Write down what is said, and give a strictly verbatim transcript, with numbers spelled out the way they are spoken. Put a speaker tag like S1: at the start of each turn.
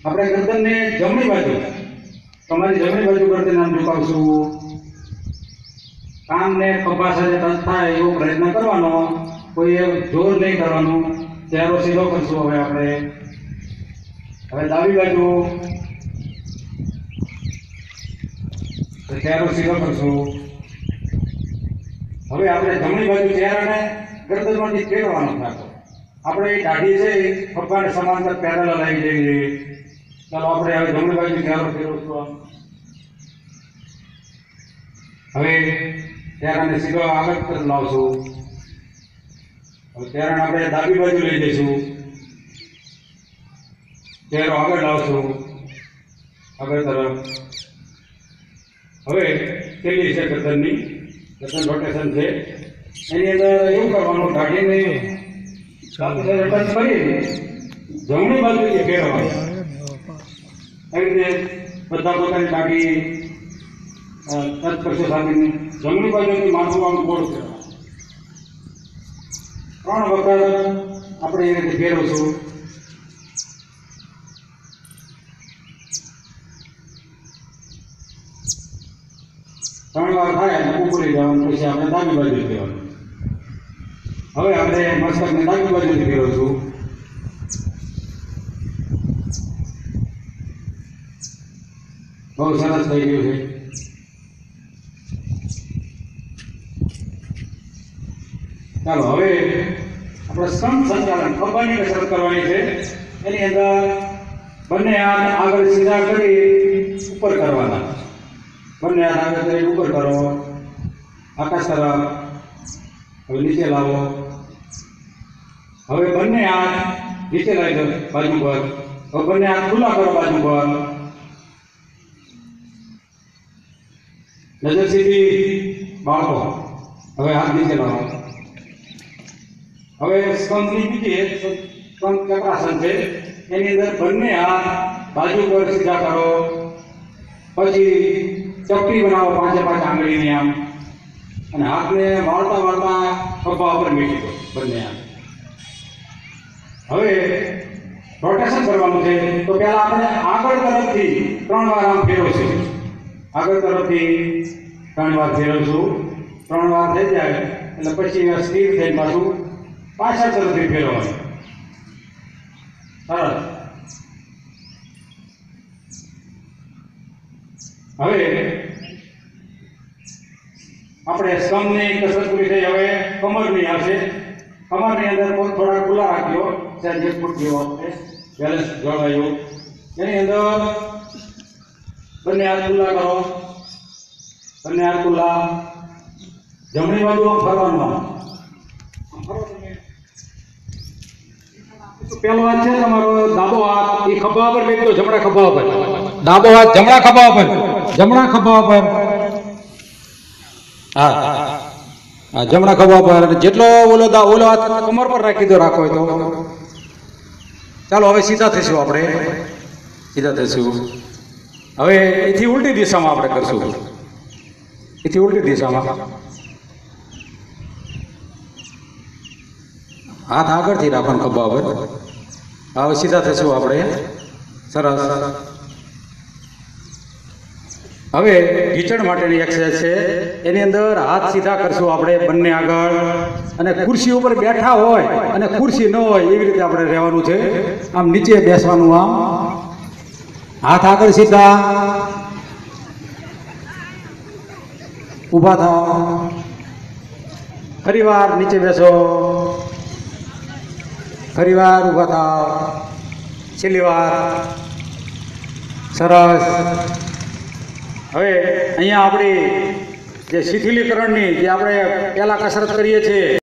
S1: આપણે ગરદનને જમણી બાજુ, તમારી જમણી બાજુ ગરદન આમ ઝુકાવશું. કાનને ખભા સાથે ટચ થાય એવો પ્રયત્ન કરવાનો, કોઈ જોર નહીં કરવાનું. ચહેરો સીધો કરશું. હવે આપણે હવે ડાબી બાજુ ચહેરો સીધો કરશું. હવે આપણે જમણી બાજુ ચહેરાને ગરદનમાંથી ફેરવાનો થતો. આપણે એ દાઢી છે એ ખભાને સમાંતર પેરેલલ આવી જવી જોઈએ. ચાલો આપણે હવે જમણી બાજુ ચહેરો ફેરવશું. હવે ચહેરાને સીધો આગળ તરફ લાવશું. હવે ચહેરાને આપણે ડાબી બાજુ લઈ જઈશું. ચહેરો આગળ લાવશું, આગળ તરફ. હવે છેલ્લી છે ગરદનની, ગરદન રોટેશન છે. એની અંદર એવું કરવાનું, દાઢીને ટચ કરી જમણી બાજુથી ફેરવવાનું. એવી રીતે બધા પોતાની દાઢી ટચ કરશે સાથેની જમણી બાજુથી માથું આમ ગોળ કરવાનું. ત્રણ વખત આપણે એ રીતે ફેરવશું. ત્રણ વાર થાય એટલે ઉપરી જવાનું, પછી આપણે ડાબી બાજુ ફેરવાનું. હવે આપણે મસ્તકને ડાબી બાજુથી ફેરવશું. બહુ સરસ થઈ ગયું છે. ચાલો હવે આપણે સ્કંદ સંચાલન, ખભાની કસરત કરવાની છે. એની અંદર બંને હાથ આગળ સીધા કરી ઉપર કરવાના. બંને હાથ આગળ કરી ઉપર કરો, આકાશ તરફ. હવે નીચે લાવો. હવે બંને હાથ નીચે લાવી દો બાજુ પર. હવે બંને હાથ ખુલ્લા કરો બાજુ પર. નજર સીધી બાળકો. હવે હાથ નીચે લાવો. હવે સ્કંદની બીજી એક સ્કંદ ચક્રાસન છે. એની અંદર બંને હાથ બાજુ પર સીધા કરો. પછી ચપટી બનાવો પાંચે પાંચ આંગળીની આમ, અને હાથને વાળતા વાળતા ખભા ઉપર મીટી દો બંને હાથ. હવે રોટેશન કરવાનું છે. તો પહેલા આપણે આગળ તરફથી ત્રણ વાર આમ ફેરવશું. આગળ તરફથી ત્રણ વાર ફેરવશું. ત્રણ વાર થઈ જાય એટલે પછી સ્થિર થઈ પાછું પાછળ તરફથી ફેરવવાનું. સરસ. હવે આપણે સ્કંદની કસરત પૂરી થઈ. હવે કમરની આવશે. કમરની અંદર થોડા ખુલ્લા રાખ્યો, ત્યાં જે ફૂટ જેવો બેલેન્સ જળવાયું. એની અંદર બંને હાથ ખુલ્લા કરો. બંને હાથ ખુલ્લા. જમણી બાજુ ફરવાનું. પેલો હાથ છે તમારો ડાબો હાથ, એ ખભા પર લઈ દો. જમણા ખભા પર. ડાબો હાથ જમણા ખભા પર. જમણા ખભા પર. હા હા, જમણા ખભા પર. જેટલો ઓલો દા ઓલો હાથ કમર પર રાખી દો, રાખો તો. ચાલો હવે સીધા થઈશું. આપણે સીધા થઈશું. હવે એથી ઉલટી દિશામાં આપણે કરશું. એથી ઉલટી દિશામાં હાથ આગળથી રાખવાનું ખભા પર. હવે સીધા થઈશું આપણે. સરસ. હવે ઢીચણ માટેની એક્સરસાઇઝ છે. એની અંદર હાથ સીધા કરશું આપણે બંને આગળ, અને ખુરશી ઉપર બેઠા હોય અને ખુરશી ન હોય એવી રીતે આપણે રહેવાનું છે. આમ નીચે બેસવાનું. આમ હાથ આગળ સીધા. ઊભા થાવ. ફરી વાર નીચે બેસો. ફરી વાર ઊભા થાવ. છેલ્લી વાર. સરસ. હવે અહીંયા આપણી જે શિથિલીકરણની જે આપણે પહેલાં કસરત કરીએ છીએ